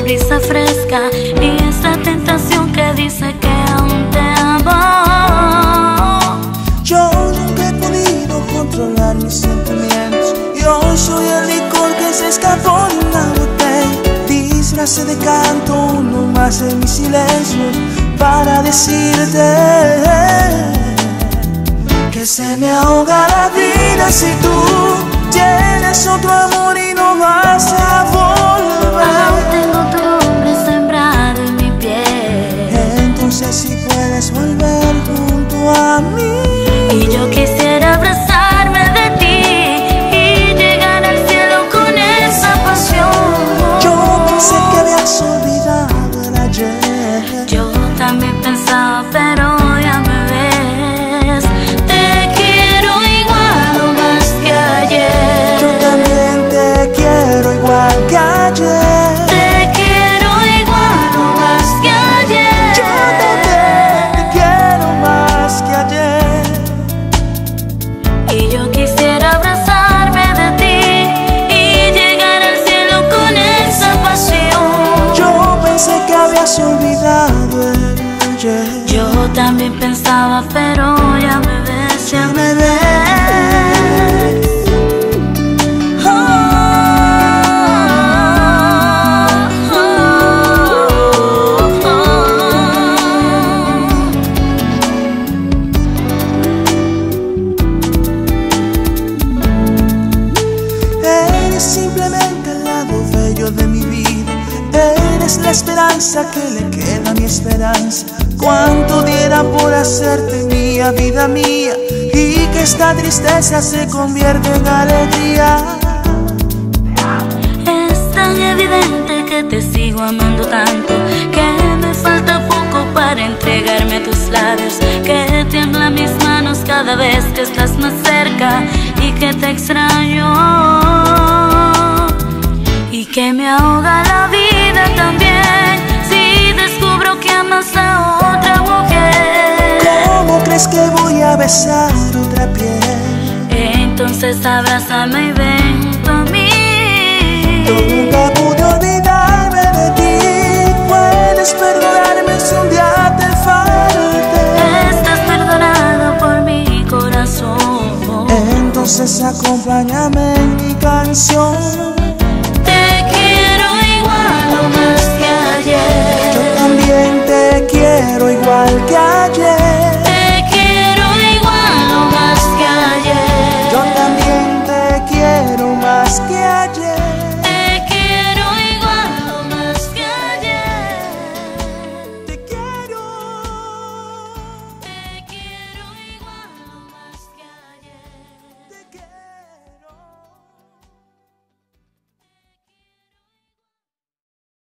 brisa fresca y esa tentación que dice que aún te amo. Yo nunca he podido controlar mis sentimientos. Yo soy el licor que se escapó de una botella. Disfrace de canto, uno más en mi silencio, para decirte que se me ahoga la vida si tú tienes otro amor y no vas a volver. Aún tengo tu nombre sembrado en mi piel. Entonces si puedes volver junto a mí. Y yo quisiera abrazarme de ti y llegar al cielo con esa pasión. Yo pensé que habías olvidado el ayer. Yo también pensaba, pero ya me ves. Te quiero igual o más que ayer. Yo también te quiero igual que ayer. Te quiero igual o más que ayer. Yo también te quiero más que ayer. Y yo quisiera abrazarme de ti y llegar al cielo con esa pasión. Yo pensé que habías olvidado el ayer. Yo también pensaba, pero ya me ves, ya me ves. Oh, oh, oh, Eres simplemente el lado bello de mi vida. Eres la esperanza que le queda a mi esperanza. Cuánto diera por hacerte mía, vida mía, y que esta tristeza se convierta en alegría. Es tan evidente que te sigo amando tanto, que me falta poco para entregarme a tus labios, que tiemblan mis manos cada vez que estás más cerca y que te extraño, y que me ahoga la vida también si descubro que amas a otra mujer. ¿Cómo crees que voy a besar otra piel? Entonces abrázame y ven tú a mí. Yo nunca pude olvidarme de ti. Puedes perdonarme si un día te falte. Estás perdonado por mi corazón. Entonces acompáñame en mi canción. Te quiero igual o más que ayer. Yo también te quiero igual que ayer.